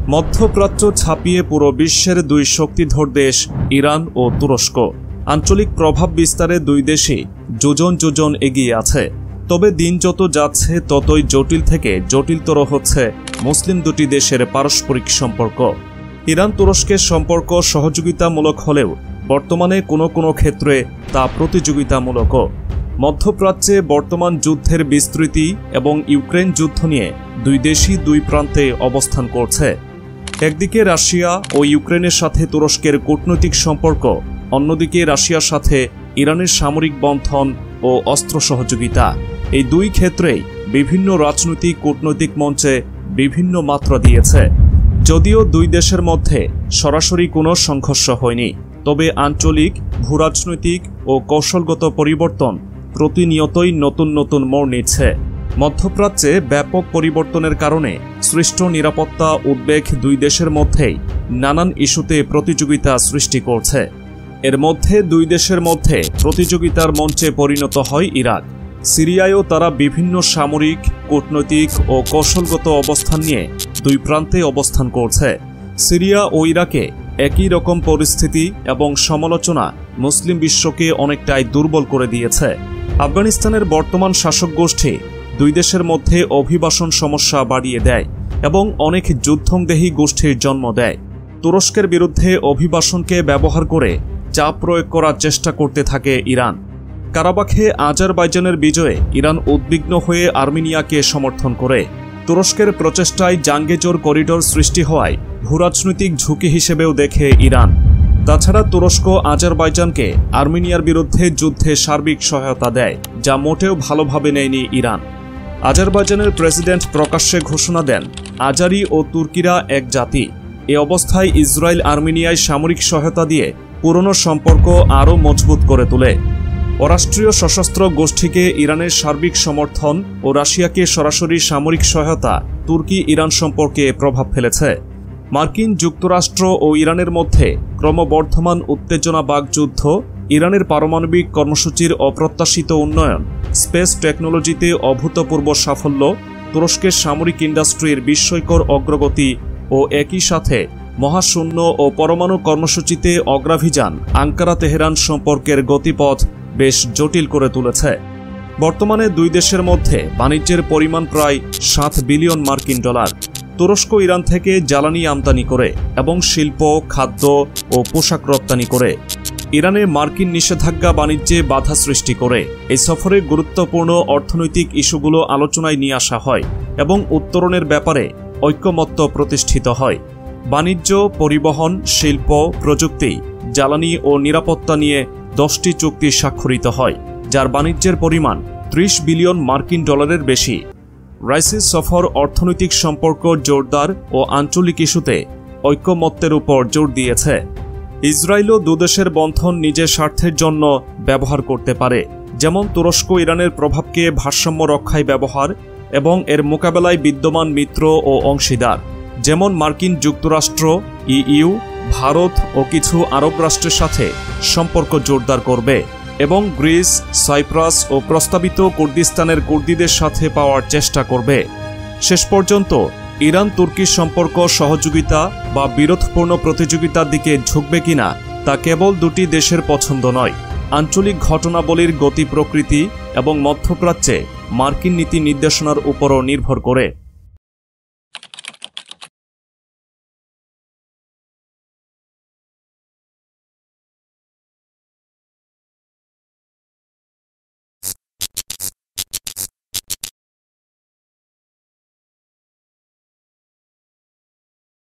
মধ্যপ্রাচ্য ছাপিয়ে পুরো বিশ্বের দুই শক্তিধর দেশ ইরান ও তুরস্ক। আঞ্চলিক প্রভাব বিস্তারে দুই দেশই যোজন যোজন এগিয়ে আছে। তবে দিন যত যাচ্ছে ততই জটিল থেকে জটিলতর হচ্ছে মুসলিম দুটি দেশের পারস্পরিক সম্পর্ক। ইরান তুরস্কের সম্পর্ক সহযোগিতামূলক হলেও বর্তমানে কোনো কোনো ক্ষেত্রে তা প্রতিযোগিতামূলকও। মধ্যপ্রাচ্যে বর্তমান যুদ্ধের বিস্তৃতি এবং ইউক্রেন যুদ্ধ নিয়ে দুই দেশই দুই প্রান্তে অবস্থান করছে। একদিকে রাশিয়া ও ইউক্রেনের সাথে তুরস্কের কূটনৈতিক সম্পর্ক, অন্যদিকে রাশিয়ার সাথে ইরানের সামরিক বন্ধন ও অস্ত্র সহযোগিতা। এই দুই ক্ষেত্রেই বিভিন্ন রাজনৈতিক কূটনৈতিক মঞ্চে বিভিন্ন মাত্রা দিয়েছে। যদিও দুই দেশের মধ্যে সরাসরি কোনো সংঘর্ষ হয়নি, তবে আঞ্চলিক, ভূরাজনৈতিক ও কৌশলগত পরিবর্তন প্রতিনিয়তই নতুন নতুন মোড় নিচ্ছে। মধ্যপ্রাচ্যে ব্যাপক পরিবর্তনের কারণে সৃষ্ট নিরাপত্তা উদ্বেগ দুই দেশের মধ্যেই নানান ইস্যুতে প্রতিযোগিতা সৃষ্টি করছে। এর মধ্যে দুই দেশের মধ্যে প্রতিযোগিতার মঞ্চে পরিণত হয় ইরাক। সিরিয়ায়ও তারা বিভিন্ন সামরিক, কূটনৈতিক ও কৌশলগত অবস্থান নিয়ে দুই প্রান্তে অবস্থান করছে। সিরিয়া ও ইরাকে একই রকম পরিস্থিতি এবং সমালোচনা মুসলিম বিশ্বকে অনেকটাই দুর্বল করে দিয়েছে। আফগানিস্তানের বর্তমান শাসক গোষ্ঠী দুই দেশের মধ্যে অভিবাসন সমস্যা বাড়িয়ে দেয় এবং অনেক যুদ্ধংদেহী গোষ্ঠীর জন্ম দেয়। তুরস্কের বিরুদ্ধে অভিবাসনকে ব্যবহার করে চাপ প্রয়োগ করার চেষ্টা করতে থাকে ইরান। কারাবাখে আজারবাইজানের বিজয়ে ইরান উদ্বিগ্ন হয়ে আর্মেনিয়াকে সমর্থন করে। তুরস্কের প্রচেষ্টায় জাঙ্গেজোর করিডোর সৃষ্টি হওয়ায় ভূরাজনৈতিক ঝুঁকি হিসেবেও দেখে ইরান। তাছাড়া তুরস্ক আজারবাইজানকে আর্মেনিয়ার বিরুদ্ধে যুদ্ধে সার্বিক সহায়তা দেয়, যা মোটেও ভালোভাবে নেয়নি ইরান। আজারবাইজানের প্রেসিডেন্ট প্রকাশ্যে ঘোষণা দেন, আজারি ও তুর্কিরা এক জাতি। এ অবস্থায় ইসরায়েল আর্মেনিয়ায় সামরিক সহায়তা দিয়ে পুরনো সম্পর্ক আরও মজবুত করে তোলে। অরাষ্ট্রীয় সশস্ত্র গোষ্ঠীকে ইরানের সার্বিক সমর্থন ও রাশিয়াকে সরাসরি সামরিক সহায়তা তুর্কি ইরান সম্পর্কে প্রভাব ফেলেছে। মার্কিন যুক্তরাষ্ট্র ও ইরানের মধ্যে ক্রমবর্ধমান উত্তেজনা বাকযুদ্ধ, ইরানের পারমাণবিক কর্মসূচির অপ্রত্যাশিত উন্নয়ন, স্পেস টেকনোলজিতে অভূতপূর্ব সাফল্য, তুরস্কের সামরিক ইন্ডাস্ট্রির বিস্ময়কর অগ্রগতি ও একই সাথে মহাশূন্য ও পরমাণু কর্মসূচিতে অগ্রাভিযান আঙ্কারা তেহরান সম্পর্কের গতিপথ বেশ জটিল করে তুলেছে। বর্তমানে দুই দেশের মধ্যে বাণিজ্যের পরিমাণ প্রায় 7 বিলিয়ন মার্কিন ডলার। তুরস্ক ইরান থেকে জ্বালানি আমদানি করে এবং শিল্প, খাদ্য ও পোশাক রপ্তানি করে। ইরানে মার্কিন নিষেধাজ্ঞা বাণিজ্যে বাধা সৃষ্টি করে। এই সফরে গুরুত্বপূর্ণ অর্থনৈতিক ইস্যুগুলো আলোচনায় নিয়ে আসা হয় এবং উত্তরণের ব্যাপারে ঐক্যমত্য প্রতিষ্ঠিত হয়। বাণিজ্য, পরিবহন, শিল্প, প্রযুক্তি, জ্বালানি ও নিরাপত্তা নিয়ে 10টি চুক্তি স্বাক্ষরিত হয়, যার বাণিজ্যের পরিমাণ 30 বিলিয়ন মার্কিন ডলারের বেশি। রাইসির সফর অর্থনৈতিক সম্পর্ক জোরদার ও আঞ্চলিক ইস্যুতে ঐক্যমত্যের উপর জোর দিয়েছে। ইসরায়েলও দুদেশের বন্ধন নিজের স্বার্থের জন্য ব্যবহার করতে পারে, যেমন তুরস্ক ইরানের প্রভাবকে ভারসাম্য রক্ষায় ব্যবহার এবং এর মোকাবেলায় বিদ্যমান মিত্র ও অংশীদার, যেমন মার্কিন যুক্তরাষ্ট্র, ইইউ, ভারত ও কিছু আরব রাষ্ট্রের সাথে সম্পর্ক জোরদার করবে এবং গ্রিস, সাইপ্রাস ও প্রস্তাবিত কুর্দিস্তানের কুর্দিদের সাথে পাওয়ার চেষ্টা করবে। শেষ পর্যন্ত ইরান তুর্কি সম্পর্ক সহযোগিতা বা বিরোধপূর্ণ প্রতিযোগিতার দিকে ঝুঁকবে কিনা তা কেবল দুটি দেশের পছন্দ নয়, আঞ্চলিক ঘটনাবলীর গতি প্রকৃতি এবং মধ্যপ্রাচ্যে মার্কিন নীতি নির্দেশনার উপরও নির্ভর করে।